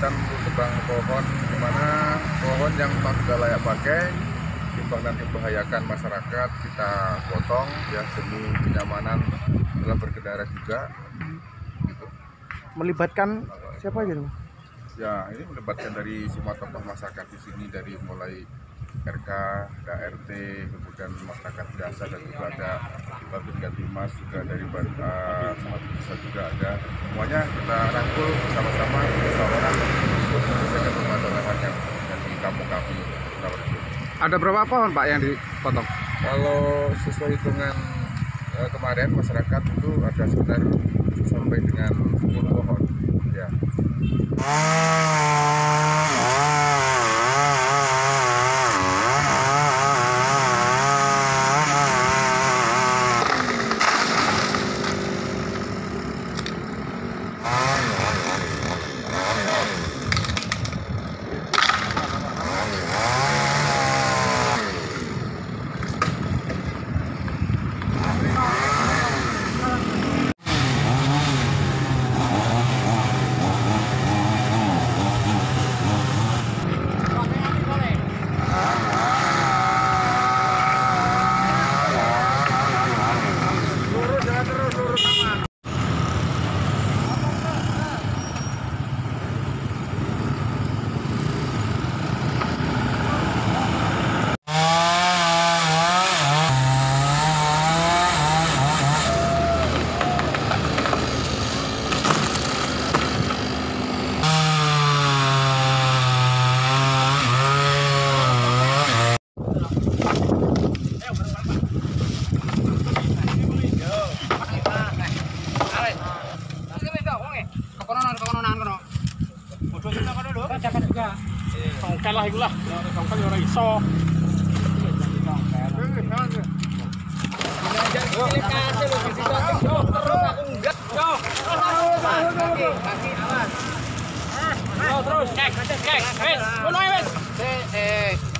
kegiatan untuk tebang pohon, di mana pohon yang memang sudah layak pakai, timbang nanti membahayakan masyarakat, kita potong ya demi kenyamanan dalam berkendara juga. Gitu. Melibatkan siapa aja nih? Ya, ini melibatkan dari semua tokoh masyarakat di sini, dari mulai RK, ada RT, kemudian masyarakat biasa, dan juga ada Babin Katimas, juga dari Sahabat Desa juga ada. Semuanya kita rangkul bersama-sama musyawarah untuk menyelesaikan permasalahan yang di kampung kami. Ada berapa pohon Pak yang dipotong? Kalau sesuai hitungan kemarin masyarakat itu ada sekitar sampai dengan 10 pohon. Ya. Songkel lah iku lah, songkel ora iso. Terus, cek, wes, ngono wes.